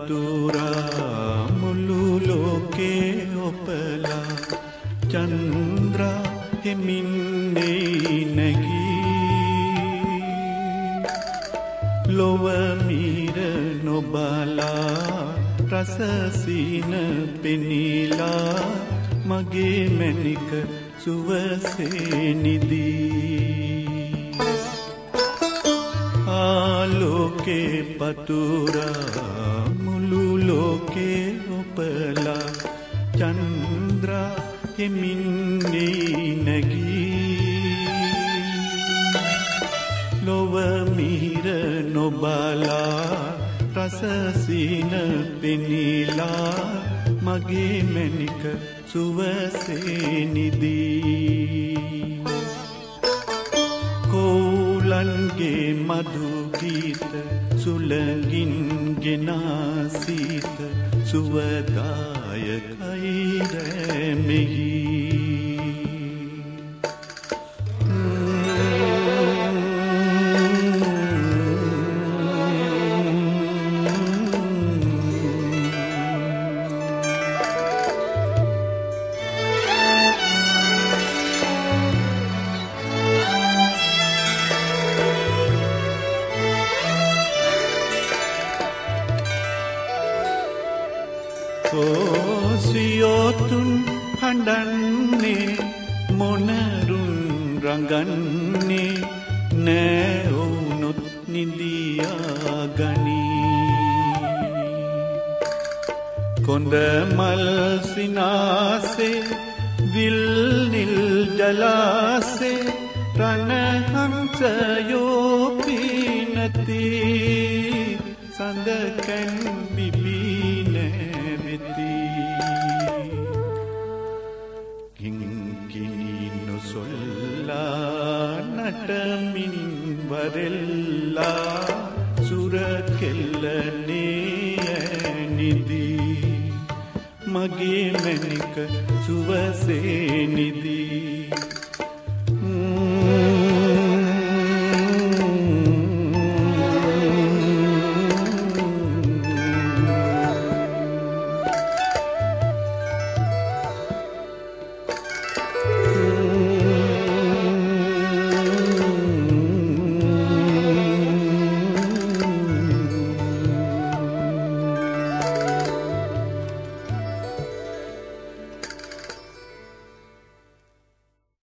පතුරා මුළු ලෝකේ ඔපලා චන්ද්‍රා හිමින් නැගී ලොව මීර නොබලා රසසීන පෙනිලා මගේ මැණික සුවසේ නිදී ආලෝකේ පතුරා මුළු ලෝකේ ඔපලා චන්ද්‍රා හිමින් නැගී ලොව මීර නොබලා රසසීන පෙනිලා මගේ මැණික සුවසේ නිදී කෝලන්ගේ මధు ගීත සුළඟින් ගෙනා සීත සුවදායකයි රැමෙහි සියොතුන් හඬන්නේ මොනරුන් රඟන්නේ නෑ වුනොත් නිදියා ගනී කොඳ මල් සිනාසේ විල් නිල් ජලාසේ රණ හංසයෝ පිනති සඳකන් බිබී නැවෙති කිංකිණි නොසොල්ලා නටමින් වරෙල්ලා සුරකෙල්ලනේ නිදී මගේ මැණික සුවසේ නිදී